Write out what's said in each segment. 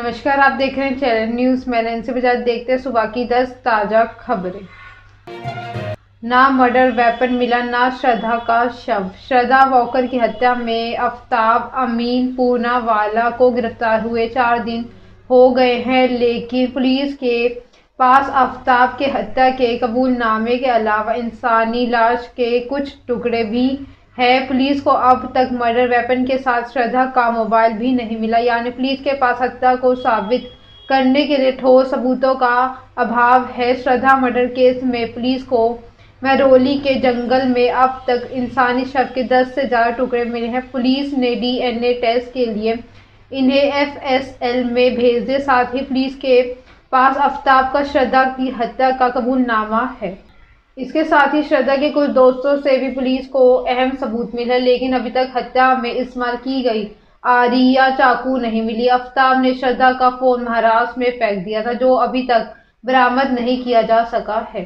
नमस्कार, आप देख रहे हैं चैनल न्यूज। मैं नैन्सी बजाज। देखते हैं सुबह की 10 ताजा खबरें। ना मर्डर वेपन मिला, ना श्रद्धा का शव। श्रद्धा वॉकर की हत्या में आफ्ताब अमीन पूनावाला को गिरफ्तार हुए 4 दिन हो गए हैं, लेकिन पुलिस के पास आफ्ताब के हत्या के कबूलनामे के अलावा इंसानी लाश के कुछ टुकड़े भी है। पुलिस को अब तक मर्डर वेपन के साथ श्रद्धा का मोबाइल भी नहीं मिला, यानी पुलिस के पास हत्या को साबित करने के लिए ठोस सबूतों का अभाव है। श्रद्धा मर्डर केस में पुलिस को महरौली के जंगल में अब तक इंसानी शव के 10 से ज़्यादा टुकड़े मिले हैं। पुलिस ने डीएनए टेस्ट के लिए इन्हें एफएसएल में भेज दिया। साथ ही पुलिस के पास आफ्ताब का श्रद्धा की हत्या का कबूलनामा है। इसके साथ ही श्रद्धा के कुछ दोस्तों से भी पुलिस को अहम सबूत मिला, लेकिन अभी तक हत्या में इस्तेमाल की गई आरी या चाकू नहीं मिली। आफ्ताब ने श्रद्धा का फोन महाराष्ट्र में फेंक दिया था, जो अभी तक बरामद नहीं किया जा सका है।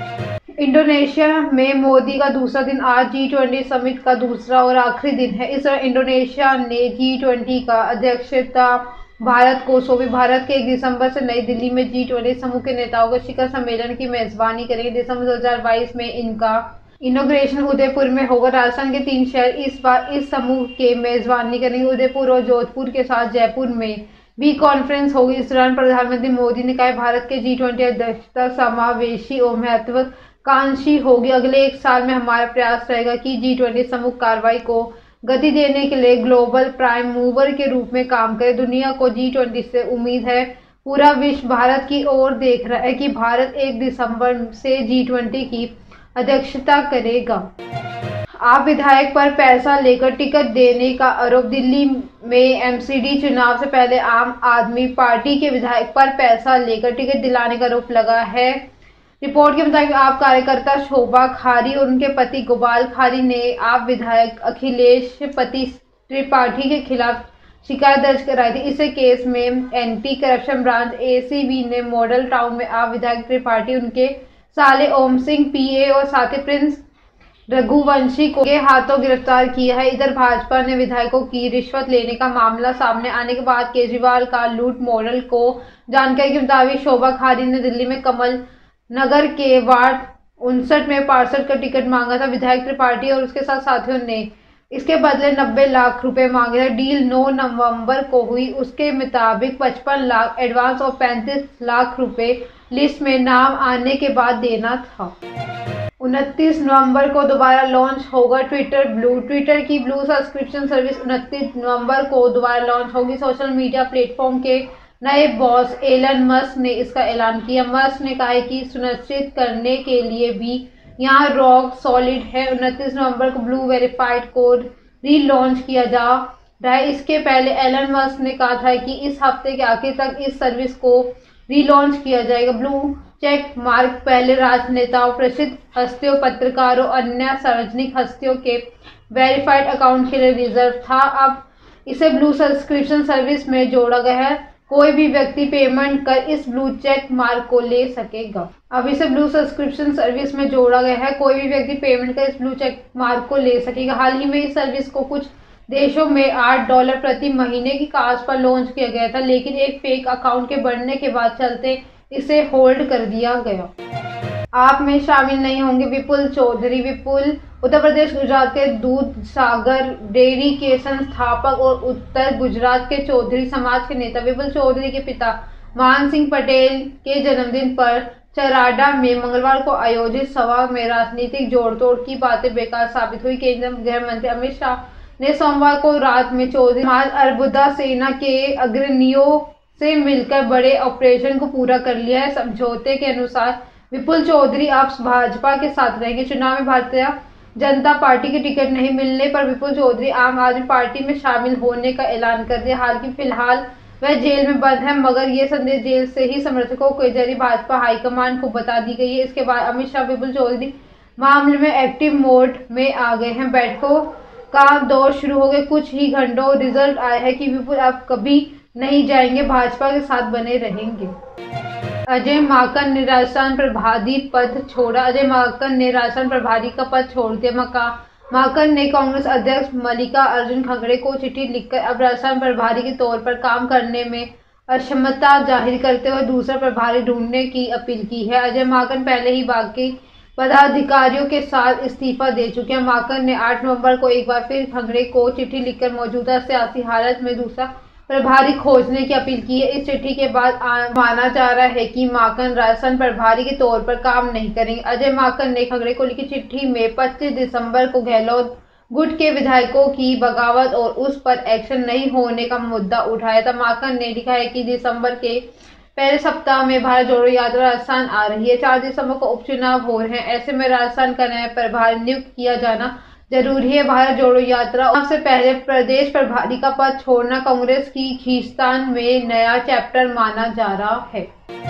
इंडोनेशिया में मोदी का दूसरा दिन आज G20 समिट का दूसरा और आखिरी दिन है। इस दौरान इंडोनेशिया ने G20 का अध्यक्षता भारत को सौंपी। भारत के 1 दिसंबर से नई दिल्ली में G20 समूह के नेताओं के शिखर सम्मेलन की मेजबानी करेंगे। दिसंबर 2022 में इनका इनॉग्रेशन उदयपुर में होगा। राजस्थान के 3 शहर इस बार इस समूह के मेजबानी करेंगे। उदयपुर और जोधपुर के साथ जयपुर में भी कॉन्फ्रेंस होगी। इस दौरान प्रधानमंत्री मोदी ने कहा, भारत के G20 अध्यक्षता समावेशी और महत्वाकांक्षी होगी। अगले 1 साल में हमारा प्रयास रहेगा कि G20 समूह कार्रवाई को गति देने के लिए ग्लोबल प्राइम मूवर के रूप में काम करे। दुनिया को G20 से उम्मीद है। पूरा विश्व भारत की ओर देख रहा है कि भारत 1 दिसंबर से G20 की अध्यक्षता करेगा। आप विधायक पर पैसा लेकर टिकट देने का आरोप। दिल्ली में एमसीडी चुनाव से पहले आम आदमी पार्टी के विधायक पर पैसा लेकर टिकट दिलाने का आरोप लगा है। रिपोर्ट के मुताबिक आप कार्यकर्ता शोभा खारी और उनके पति गोपाल खारी ने आप विधायक अखिलेश पति त्रिपाठी के खिलाफ शिकायत दर्ज कराई थी। इस केस में एंटी करप्शन ब्रांच एसीबी ने मॉडल टाउन में आप विधायक त्रिपाठी, उनके साले ओम सिंह पीए और साथी प्रिंस रघुवंशी को के हाथों गिरफ्तार किया है। इधर भाजपा ने विधायकों की रिश्वत लेने का मामला सामने आने के बाद केजरीवाल का लूट मॉडल को जानकारी के मुताबिक शोभा खारी ने दिल्ली में कमल नगर के वार्ड 59 में पार्षद का टिकट मांगा था। विधायक त्रिपाठी और उसके साथ साथियों ने इसके बदले 90 लाख रुपए मांगे थे। डील 9 नवंबर को हुई। उसके मुताबिक 55 लाख एडवांस और 35 लाख रुपए लिस्ट में नाम आने के बाद देना था। 29 नवंबर को दोबारा लॉन्च होगा ट्विटर ब्लू। ट्विटर की ब्लू सब्सक्रिप्शन सर्विस 29 नवंबर को दोबारा लॉन्च होगी। सोशल मीडिया प्लेटफॉर्म के नए बॉस एलन मस्क ने इसका ऐलान किया। मस्क ने कहा है कि सुनिश्चित करने के लिए भी यहाँ रॉक सॉलिड है। 29 नवंबर को ब्लू वेरीफाइड कोड रीलॉन्च किया जा रहा है। इसके पहले एलन मस्क ने कहा था कि इस हफ्ते के आखिर तक इस सर्विस को रीलॉन्च किया जाएगा। ब्लू चेक मार्क पहले राजनेताओं, प्रसिद्ध हस्तियों, पत्रकारों, अन्य सार्वजनिक हस्तियों के वेरीफाइड अकाउंट के लिए रिजर्व था। अब इसे ब्लू सब्सक्रिप्शन सर्विस में जोड़ा गया है। कोई भी व्यक्ति पेमेंट कर इस ब्लू चेक मार्क को ले सकेगा। अब इसे ब्लू सब्सक्रिप्शन सर्विस में जोड़ा गया है। कोई भी व्यक्ति पेमेंट कर इस ब्लू चेक मार्क को ले सकेगा। हाल ही में इस सर्विस को कुछ देशों में $8 प्रति महीने की कास्ट पर लॉन्च किया गया था, लेकिन एक फेक अकाउंट के बढ़ने के बाद चलते इसे होल्ड कर दिया गया। आप में शामिल नहीं होंगे विपुल चौधरी। विपुल उत्तर प्रदेश गुजरात के दूध सागर डेयरी के संस्थापक और उत्तर गुजरात के चौधरी समाज के नेता। विपुल चौधरी के पिता मान सिंह पटेल के जन्मदिन पर चराडा में मंगलवार को आयोजित सभा में राजनीतिक जोड़तोड़ की बातें बेकार साबित हुई। केंद्रीय गृह मंत्री अमित शाह ने सोमवार को रात में चौधरी समाज अर्बुदा सेना के अग्रणियों से मिलकर बड़े ऑपरेशन को पूरा कर लिया है। समझौते के अनुसार विपुल चौधरी अब भाजपा के साथ रहेंगे। चुनाव में भारतीय जनता पार्टी की टिकट नहीं मिलने पर विपुल चौधरी आम आदमी पार्टी में शामिल होने का ऐलान कर दिया। हालांकि फिलहाल वह जेल में बंद है, मगर ये संदेश जेल से ही समर्थकों के जरिए भाजपा हाईकमान को बता दी गई है। इसके बाद अमित शाह विपुल चौधरी मामले में एक्टिव मोड में आ गए हैं। बैठकों का दौर शुरू हो गए। कुछ ही घंटों रिजल्ट आया है कि विपुल अब कभी नहीं जाएंगे, भाजपा के साथ बने रहेंगे। अजय माकन ने राजस्थान प्रभारी पद छोड़ा। अजय माकन ने राजस्थान प्रभारी का पद छोड़ दिया। माकन ने कांग्रेस अध्यक्ष मल्लिकार्जुन खड़गे को चिट्ठी लिखकर अब राजस्थान प्रभारी के तौर पर काम करने में अक्षमता जाहिर करते हुए दूसरा प्रभारी ढूंढने की अपील की है। अजय माकन पहले ही बाकी पदाधिकारियों के साथ इस्तीफा दे चुके हैं। माकन ने 8 नवंबर को एक बार फिर खंगड़े को चिट्ठी लिखकर मौजूदा सियासी हालत में दूसरा प्रभारी खोजने की अपील की है। इस चिट्ठी के बाद माना जा रहा है कि माकन राजस्थान प्रभारी के तौर पर काम नहीं करेंगे। अजय माकन ने खंगड़े को लिखी चिट्ठी में 25 दिसंबर को गहलोत गुट के विधायकों की बगावत और उस पर एक्शन नहीं होने का मुद्दा उठाया था। माकन ने लिखा है कि दिसंबर के पहले सप्ताह में भारत जोड़ो यात्रा राजस्थान आ रही है। 4 दिसंबर को उपचुनाव हो रहे हैं। ऐसे में राजस्थान का नया प्रभारी नियुक्त किया जाना जरूरी है। भारत जोड़ो यात्रा से पहले प्रदेश प्रभारी का पद छोड़ना कांग्रेस की खींचतान में नया चैप्टर माना जा रहा है।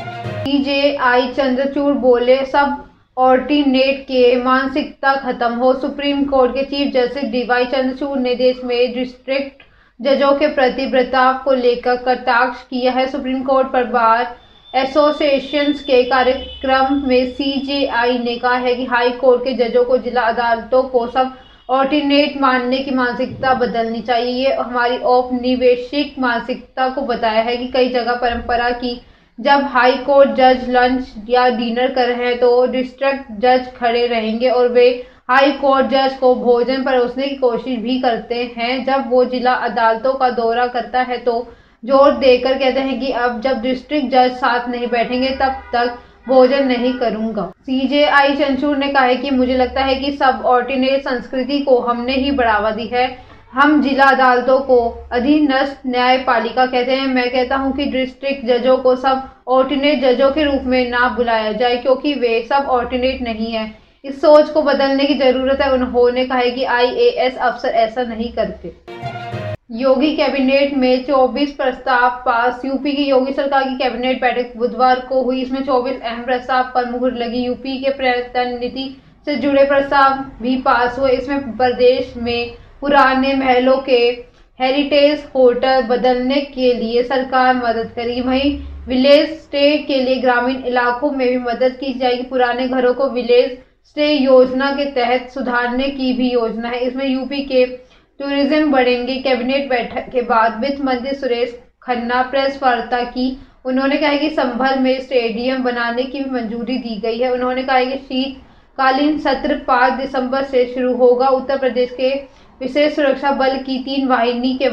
सीजेआई चंद्रचूड़ बोले, सब ऑर्डिनेट के मानसिकता खत्म हो। सुप्रीम कोर्ट के चीफ जस्टिस डीवाई चंद्रचूड़ ने देश में डिस्ट्रिक्ट जजों के प्रति बर्ताव को लेकर कटाक्ष किया है। सुप्रीम कोर्ट पर बार एसोसिएशन के कार्यक्रम में सीजेआई ने कहा है कि हाई कोर्ट के जजों को जिला अदालतों को सब ऑर्डिनेट मानने की मानसिकता बदलनी चाहिए। ये हमारी औपनिवेशिक मानसिकता को बताया है कि कई जगह परंपरा की जब हाई कोर्ट जज लंच या डिनर कर रहे हैं तो डिस्ट्रिक्ट जज खड़े रहेंगे और वे हाई कोर्ट जज को भोजन परोसने की कोशिश भी करते हैं। जब वो जिला अदालतों का दौरा करता है तो जोर देकर कहते हैं कि अब जब डिस्ट्रिक्ट जज साथ नहीं बैठेंगे तब तक भोजन नहीं करूंगा। सीजेआई चंद्रचूड़ ने कहा है कि मुझे लगता है कि सब ऑर्डिनेट संस्कृति को हमने ही बढ़ावा दी है। हम जिला अदालतों को अधीनस्थ न्यायपालिका कहते हैं। मैं कहता हूं कि डिस्ट्रिक्ट जजों को सब ऑर्डिनेट जजों के रूप में ना बुलाया जाए क्योंकि वे सब ऑर्डिनेट नहीं है। इस सोच को बदलने की जरूरत है। उन्होंने कहा है कि आईएएस अफसर ऐसा नहीं करते। योगी कैबिनेट में 24 प्रस्ताव पास। यूपी की योगी सरकार की कैबिनेट बैठक बुधवार को हुई। इसमें 24 अहम प्रस्ताव पर मुहर लगी। यूपी के पर्यटन नीति से जुड़े प्रस्ताव भी पास हुए। इसमें प्रदेश में पुराने महलों के हेरिटेज होटल बदलने के लिए सरकार मदद करेगी। वहीं विलेज स्टे के लिए ग्रामीण इलाकों में भी मदद की जाएगी। पुराने घरों को विलेज स्टे योजना के तहत सुधारने की भी योजना है। इसमें यूपी के टूरिज्म बढ़ेंगे। कैबिनेट बैठक के बाद वित्त मंत्री सुरेश खन्ना प्रेस वार्ता की। उन्होंने कहा कि संभल में स्टेडियम बनाने की भी मंजूरी दी गई है। उन्होंने कहा कि शीतकालीन सत्र 5 दिसंबर से शुरू होगा। उत्तर प्रदेश के विशेष सुरक्षा बल की 3 वाहिनी के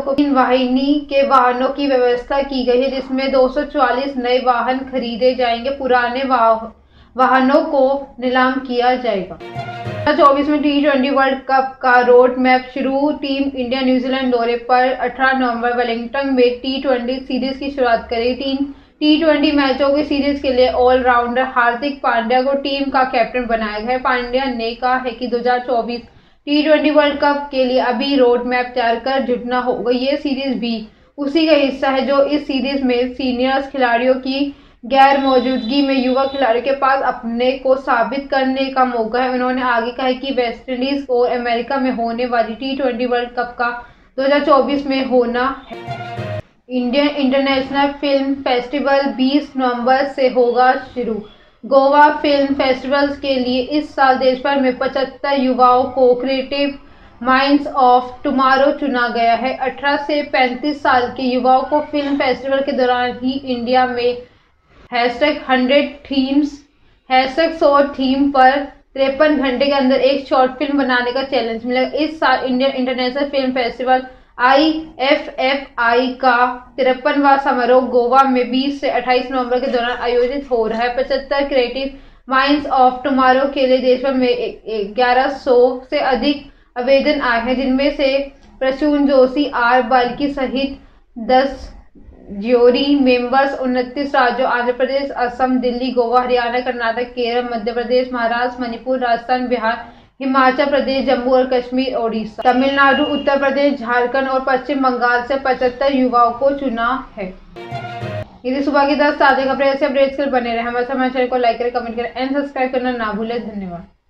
वाहनों की व्यवस्था की गई है जिसमें 244 नए वाहन खरीदे जाएंगे। पुराने वाहनों को नीलाम किया जाएगा। 2024 में T20 वर्ल्ड कप का रोड मैप शुरू। टीम इंडिया न्यूजीलैंड दौरे पर 18 नवंबर वेलिंगटन में T20 सीरीज की शुरुआत करेगी। T20 मैचों की सीरीज के लिए ऑलराउंडर हार्दिक पांड्या को टीम का कैप्टन बनाया गया है। पांड्या ने कहा है कि 2024 T20 वर्ल्ड कप के लिए अभी रोड मैप तैयार कर जुटना होगा। ये सीरीज भी उसी का हिस्सा है जो इस सीरीज में सीनियर्स खिलाड़ियों की गैर मौजूदगी में युवा खिलाड़ियों के पास अपने को साबित करने का मौका है। उन्होंने आगे कहा कि वेस्टइंडीज और अमेरिका में होने वाली T20 वर्ल्ड कप का 2024 में होना है। इंडियन इंटरनेशनल फिल्म फेस्टिवल 20 नवंबर से होगा शुरू। गोवा फिल्म फेस्टिवल्स के लिए इस साल देश भर में 75 युवाओं को क्रिएटिव माइंड्स ऑफ टुमारो चुना गया है। 18 से 35 साल के युवाओं को फिल्म फेस्टिवल के दौरान ही इंडिया में #100 थीम्स #100 थीम पर 53 घंटे के अंदर एक शॉर्ट फिल्म बनाने का चैलेंज मिलेगा। इस साल Indian international film festival IFFI का 53वां समारोह गोवा में 20 से 28 नवंबर के दौरान आयोजित हो रहा है। 75 क्रिएटिव माइंड्स ऑफ टुमारो के लिए देश भर में 1100 से अधिक आवेदन आए हैं जिनमें से प्रसून जोशी आर बाल्की सहित 10 ज्यूरी मेंबर्स 29 राज्यों आंध्र प्रदेश, असम, दिल्ली, गोवा, हरियाणा, कर्नाटक, केरल, मध्य प्रदेश, महाराष्ट्र, मणिपुर, राजस्थान, बिहार, हिमाचल प्रदेश, जम्मू और कश्मीर, ओडिशा, तमिलनाडु, उत्तर प्रदेश, झारखंड और पश्चिम बंगाल से 75 युवाओं को चुना है। यदि सुबह की 10 ताज़ा खबरें ऐसे अपडेट्स के लिए बने रहे हमारे चैनल को लाइक करें, कमेंट करें एंड सब्सक्राइब करना ना भूलें। धन्यवाद।